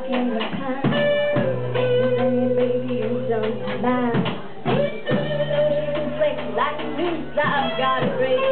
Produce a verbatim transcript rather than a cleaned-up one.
in the past. Say, baby, you don't mind. Don't you flex like me, I've got a break.